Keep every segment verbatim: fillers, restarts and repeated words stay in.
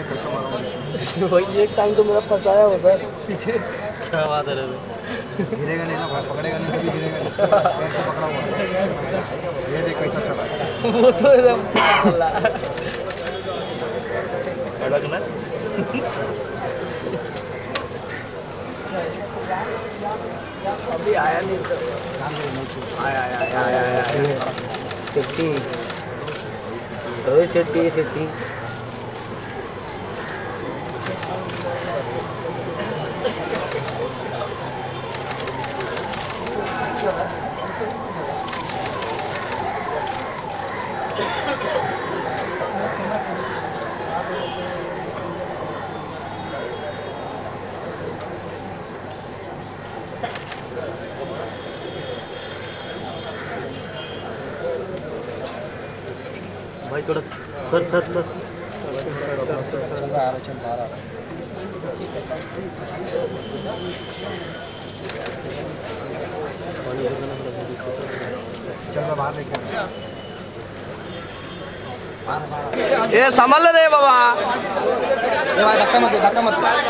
वही एक टाइम तो मेरा फंसाया होता है पीछे। क्या बात है रे, गिरेगा नहीं ना, पकड़ेगा नहीं, कभी गिरेगा नहीं, पैर से पकड़ा हुआ है। ये देख कैसा चला है वो तो एकदम चला अलग ना। अभी आया नहीं तो आया आया आया आया आया सिटी रोहित शेट्टी सिटी भाई थोड़ा सर सर सर चल रहा है, चल रहा है। चल मैं बाहर लेके आ रहा हूँ। ये संभल रे बाबा, ये भाई धक्का मत दे, धक्का मत दे।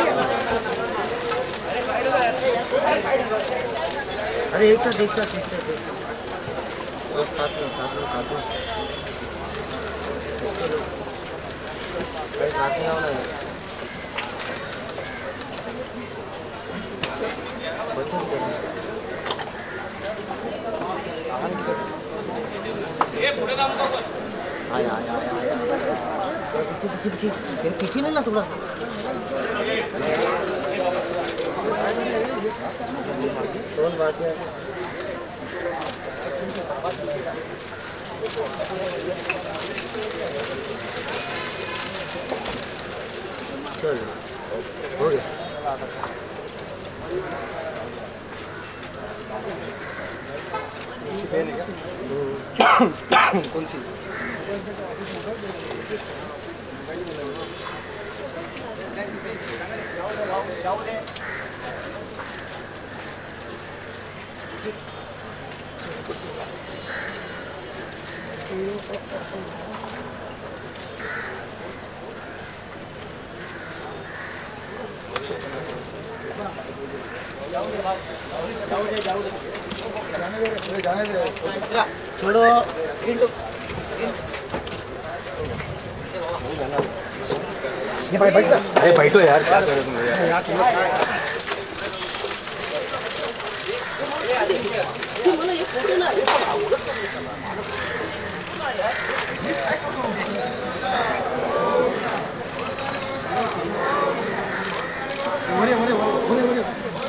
अरे एक साथ एक साथ एक साथ साथ में साथ में साथ में साथ में आओ ना बच्चों की आया आया आया पीछे पीछे पीछे फिर पीछे नहीं ना थोड़ा सा कौन बात है चल हो गया कौन सी जाने दे छोड़ो ये भाई बैठ। अरे बैठो यार, क्या कर रहे हो तुम यार। ओरे ओरे ओरे ओरे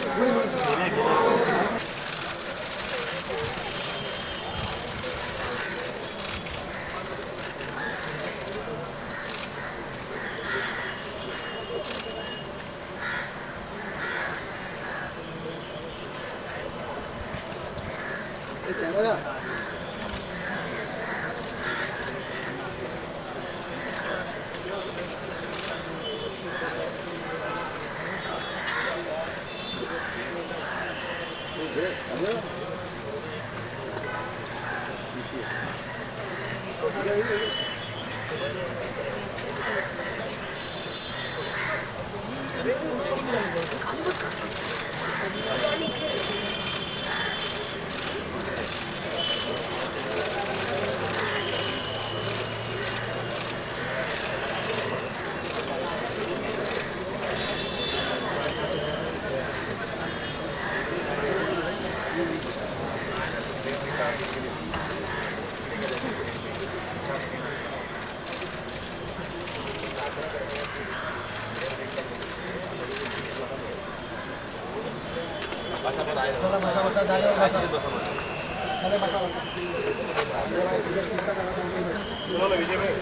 चला बसा बसा जाने बसा चले बसा बसा सुनो ना विजय भाई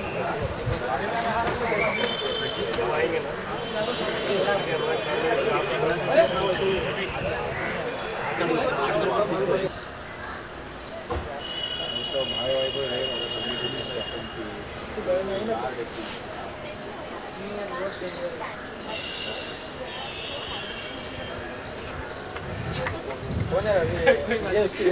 आएंगे ना भाई भाई कोई रहेगा इसके बारे में ना कौन है ये उसकी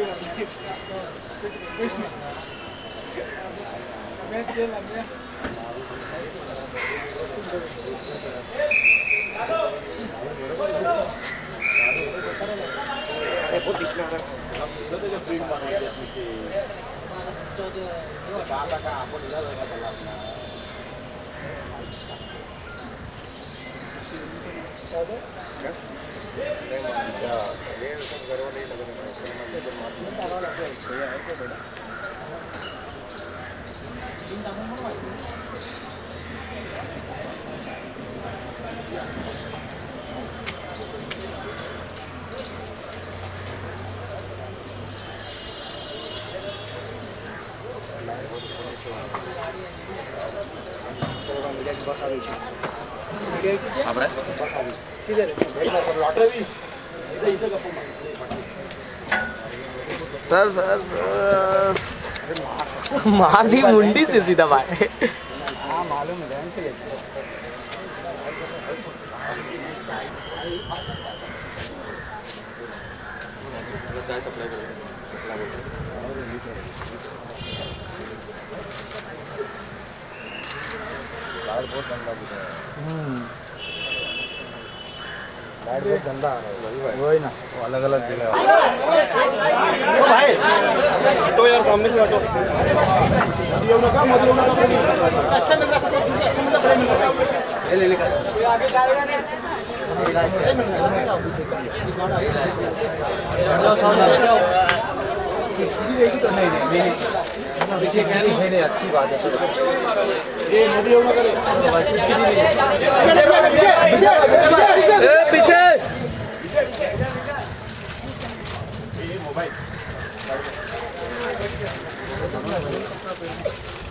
मैच चल रहा है। बस आ गई बस आ गई सर सर सर मार दी मुंडी से सीधा भाई। हाँ मालूम है ध्यान से लेते चाय सप्लाई करो लाइट बहुत गंदा दिख रहा है। लाइट बहुत गंदा आ रहा है वही ना वो अलग अलग जगह ओ भाई हटो यार सामने से हटो अच्छा मिल रहा है अच्छा मिल रहा है ले ले आगे जाएगा नहीं तो नहीं नहीं पीछे नहीं नहीं अच्छी बात है ये नदी होना करे पीछे मोबाइल